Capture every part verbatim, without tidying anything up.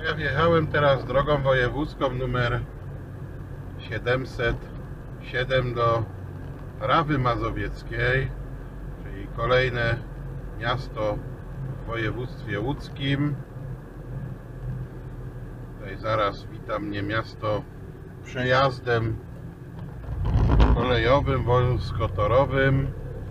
Ja wjechałem teraz drogą wojewódzką numer siedemset siedem do Rawy Mazowieckiej, czyli kolejne miasto w województwie łódzkim. Tutaj zaraz wita mnie miasto przejazdem kolejowym, wąskotorowym.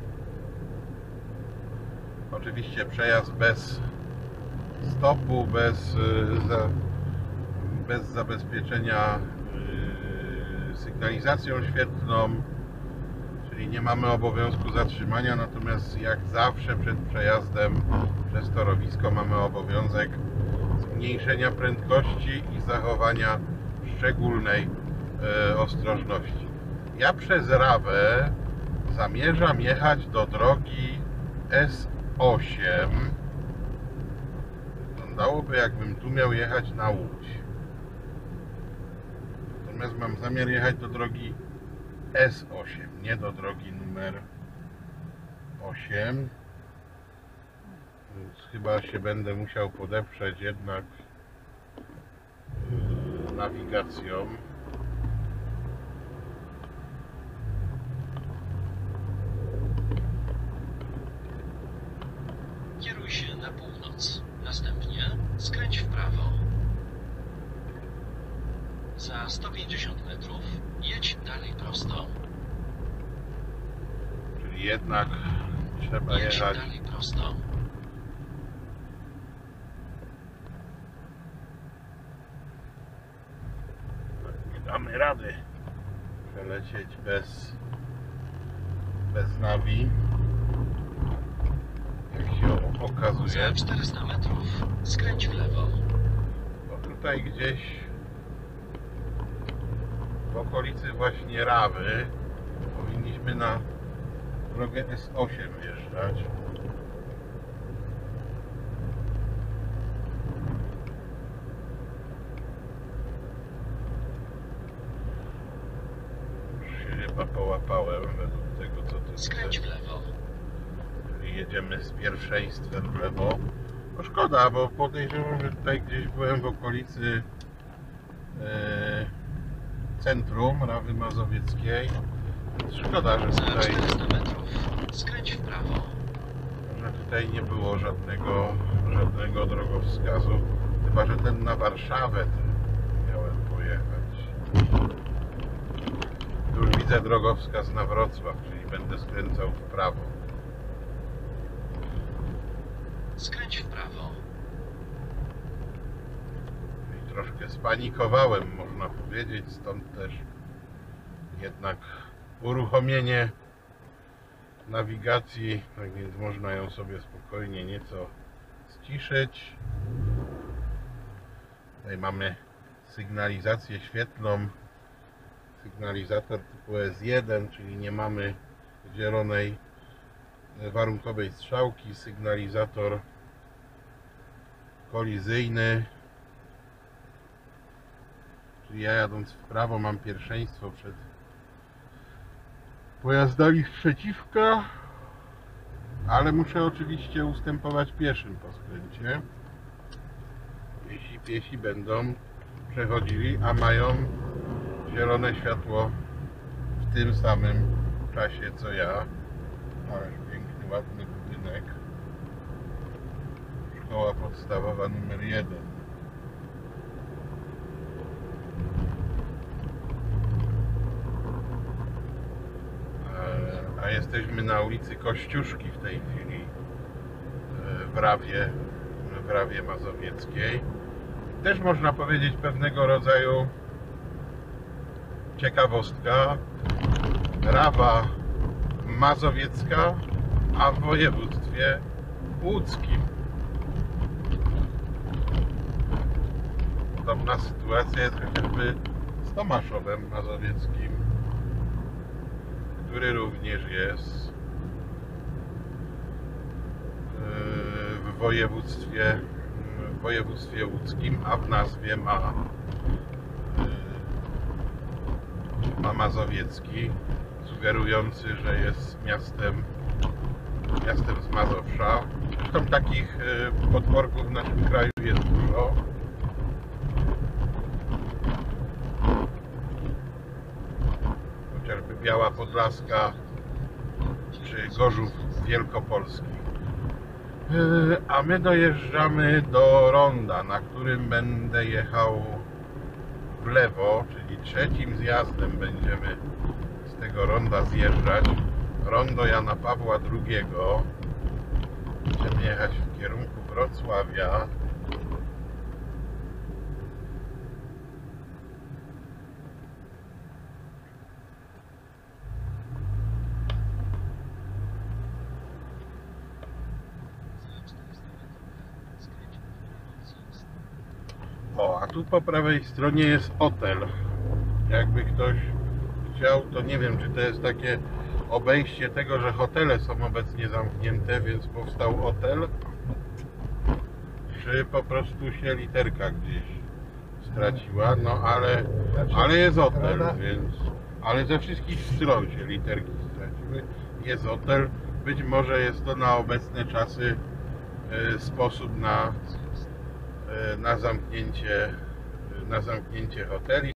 Oczywiście przejazd bez stopu, bez, bez zabezpieczenia sygnalizacją świetlną, czyli nie mamy obowiązku zatrzymania, natomiast jak zawsze przed przejazdem przez torowisko mamy obowiązek zmniejszenia prędkości i zachowania szczególnej e, ostrożności. Ja przez Rawę zamierzam jechać do drogi S osiem. Wyglądałoby, jakbym tu miał jechać na Łódź. Natomiast mam zamiar jechać do drogi S osiem, nie do drogi numer osiem. Więc chyba się będę musiał podeprzeć jednak yy, nawigacją. Kieruj się na północ. Następnie skręć w prawo. Za sto pięćdziesiąt metrów jedź dalej prosto. Czyli jednak trzeba jedź jechać dalej prosto. Nie damy rady przelecieć bez bez nawi, jak się okazuje. Za czterysta metrów skręć w lewo. Bo tutaj gdzieś w okolicy właśnie Rawy powinniśmy na drogę S osiem wjeżdżać. Już się chyba połapałem według tego, co tu Skręć w lewo. Czyli jedziemy z pierwszeństwem w lewo. No szkoda, bo podejrzewam, że tutaj gdzieś byłem w okolicy e, centrum Rawy Mazowieckiej. Szkoda, że Za tutaj, czterysta metrów skręć w prawo. że tutaj nie było żadnego, żadnego drogowskazu. Chyba że ten na Warszawę miałem pojechać. Tu już widzę drogowskaz na Wrocław, czyli będę skręcał w prawo. Skręć w prawo. I troszkę spanikowałem, można powiedzieć, stąd też jednak uruchomienie nawigacji, tak więc można ją sobie spokojnie nieco ściszyć. Tutaj mamy sygnalizację świetlną, sygnalizator typu S jeden, czyli nie mamy zielonej warunkowej strzałki, sygnalizator kolizyjny, czyli ja jadąc w prawo mam pierwszeństwo przed pojazdami sprzeciwka, ale muszę oczywiście ustępować pieszym po skręcie, jeśli piesi będą przechodzili, a mają zielone światło w tym samym czasie co ja. Ależ piękny, ładny budynek. Szkoła podstawowa numer jeden. A jesteśmy na ulicy Kościuszki w tej chwili w Rawie, w Rawie Mazowieckiej. Też można powiedzieć pewnego rodzaju ciekawostka. Rawa Mazowiecka, a w województwie łódzkim. Podobna sytuacja jest chociażby z Tomaszowem Mazowieckim, który również jest w województwie, w województwie łódzkim, a w nazwie ma, ma Mazowiecki, sugerujący, że jest miastem, miastem z Mazowsza. Zresztą takich podworków w naszym kraju jest dużo. Biała Podlaska czy Gorzów Wielkopolski. Yy, A my dojeżdżamy do ronda, na którym będę jechał w lewo, czyli trzecim zjazdem będziemy z tego ronda zjeżdżać. Rondo Jana Pawła drugiego. Będziemy jechać w kierunku Wrocławia. O, a tu po prawej stronie jest hotel. Jakby ktoś chciał, to nie wiem, czy to jest takie obejście tego, że hotele są obecnie zamknięte, więc powstał hotel, czy po prostu się literka gdzieś straciła, no ale, ale jest hotel, więc, ale ze wszystkich stron się literki straciły. Jest hotel, być może jest to na obecne czasy e, sposób na, e, na zamknięcie na zamknięcie hoteli.